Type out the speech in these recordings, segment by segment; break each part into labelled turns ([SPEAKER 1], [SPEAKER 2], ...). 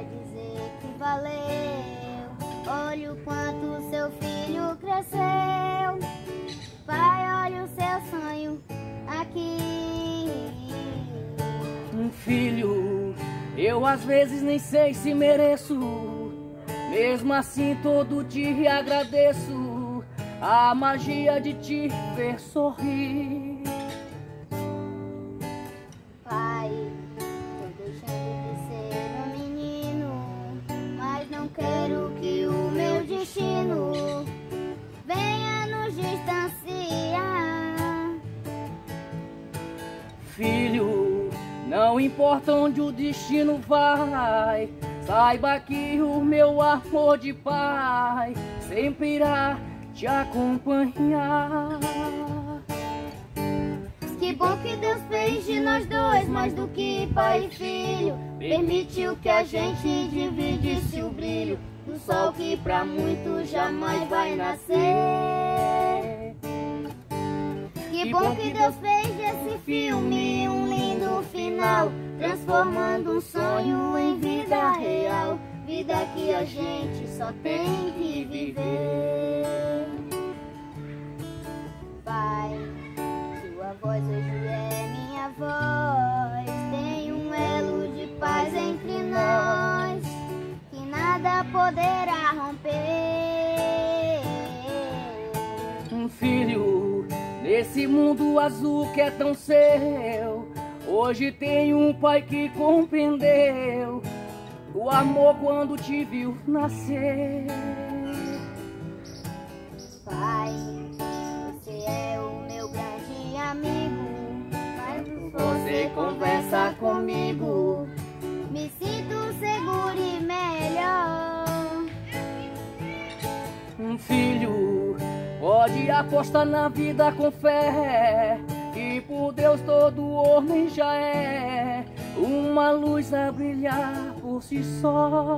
[SPEAKER 1] vai dizer que valeu. Olha o quanto seu filho cresceu. Pai, olha o seu sonho aqui.
[SPEAKER 2] Um filho, eu às vezes nem sei se mereço. Mesmo assim todo dia agradeço a magia de te ver sorrir.
[SPEAKER 1] Pai, tô deixando de ser um menino, mas não quero que o meu destino venha nos distanciar.
[SPEAKER 2] Filho, não importa onde o destino vai, saiba que o meu amor de pai sempre irá te acompanhar.
[SPEAKER 1] Que bom que Deus fez de nós dois mais do que pai e filho. Permitiu que a gente dividisse o brilho do sol que pra muitos jamais vai nascer. Que bom que Deus fez desse filme um lindo final, transformando um sonho em vida real. Vida que a gente só tem que viver. Pai, sua voz hoje é minha voz. Tem um elo de paz entre nós que nada poderá romper.
[SPEAKER 2] Um filho, nesse mundo azul que é tão seu, hoje tem um pai que compreendeu o amor quando te viu nascer.
[SPEAKER 1] Pai, você é o meu grande amigo, mas você conversa comigo, me sinto seguro e melhor.
[SPEAKER 2] Um filho, pode apostar na vida com fé, que por Deus todo homem já é uma luz a brilhar por si só.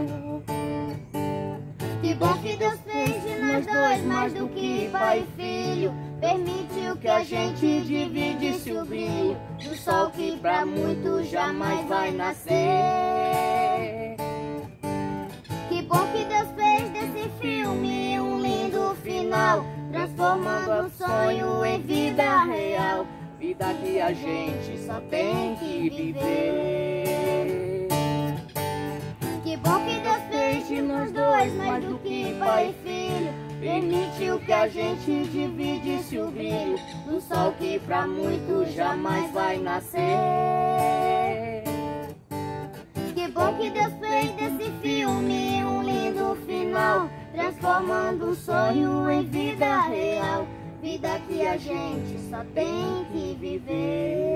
[SPEAKER 1] Que bom que Deus fez de nós dois mais do que pai e filho. Permitiu que a gente dividisse o brilho do sol que pra muitos jamais vai nascer. Que bom que Deus fez desse filme um lindo final, transformando um sonho em vida real.
[SPEAKER 2] Vida que a gente só tem que viver.
[SPEAKER 1] Que bom que Deus fez de nós dois mais do que pai e filho. Permitiu que a gente dividisse o brilho do sol que pra muitos jamais vai nascer. Que bom que Deus fez desse filme um lindo final, transformando um sonho em vida real. Vida que a gente só tem que viver.